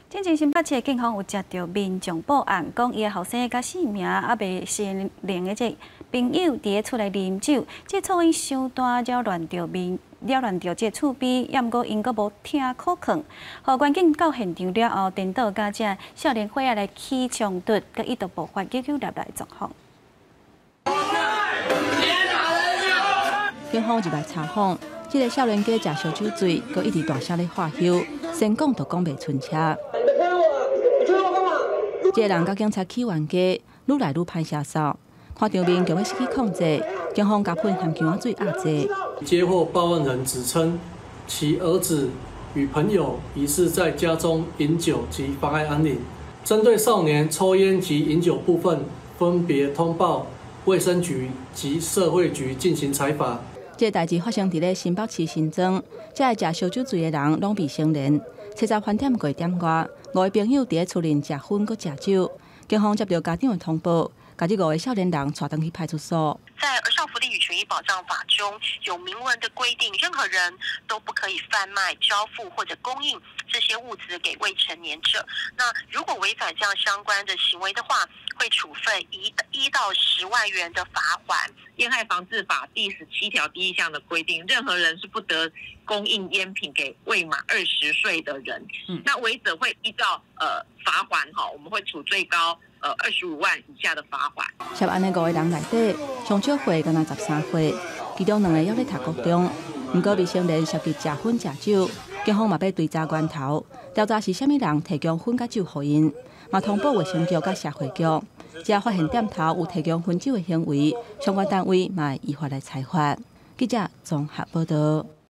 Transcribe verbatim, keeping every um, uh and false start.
进前新北市的警方有接到民众报案，讲伊的后生甲姓名啊未成年的这朋友伫咧厝内啉酒，这噪音伤大，扰乱着民扰乱着这厝边，也毋过因阁无听可劝，互关警到现场了后，颠倒甲这少年伙仔来起冲突，佮一度爆发九九六六的状况。 警方入来查访，这个少年家食烧酒醉，佮一直大声咧喝休，先讲就讲袂顺车。这个人甲警察起冤家，愈来愈歹下手。看场面就要失去控制，警方甲喷含姜水压制。 接获报案人指称，其儿子与朋友疑似在家中饮酒及妨碍安宁。针对少年抽烟及饮酒部分，分别通报卫生局及社会局进行采罚。 这个代志发生伫咧新北市新庄，这个食烧酒醉的人拢未成年，七十饭点过点外，五个朋友伫咧厝内食薰佮食酒。警方接到家长的通报，把这五个少年人带登去派出所。 在儿少福利与权益保障法中有明文的规定，任何人都不可以贩卖、交付或者供应这些物质给未成年者。那如果违反这样相关的行为的话，会处分一一到十万元的罚款。 烟害防治法第十七条第一项的规定，任何人是不得供应烟品给未满二十岁的人。嗯，那违者会依照呃罚款哈，我们会处最高呃二十五万以下的罚款。 涉案的五个人内底，上少岁敢若十三岁，其中两个还在读高中，不过未成年涉及食薰食酒，警方嘛要追查源头，调查是虾米人提供薰甲酒给因，嘛通报卫生局甲社会局。只要发现店头有提供薰酒的行为，相关单位嘛会依法来裁罚。记者综合报道。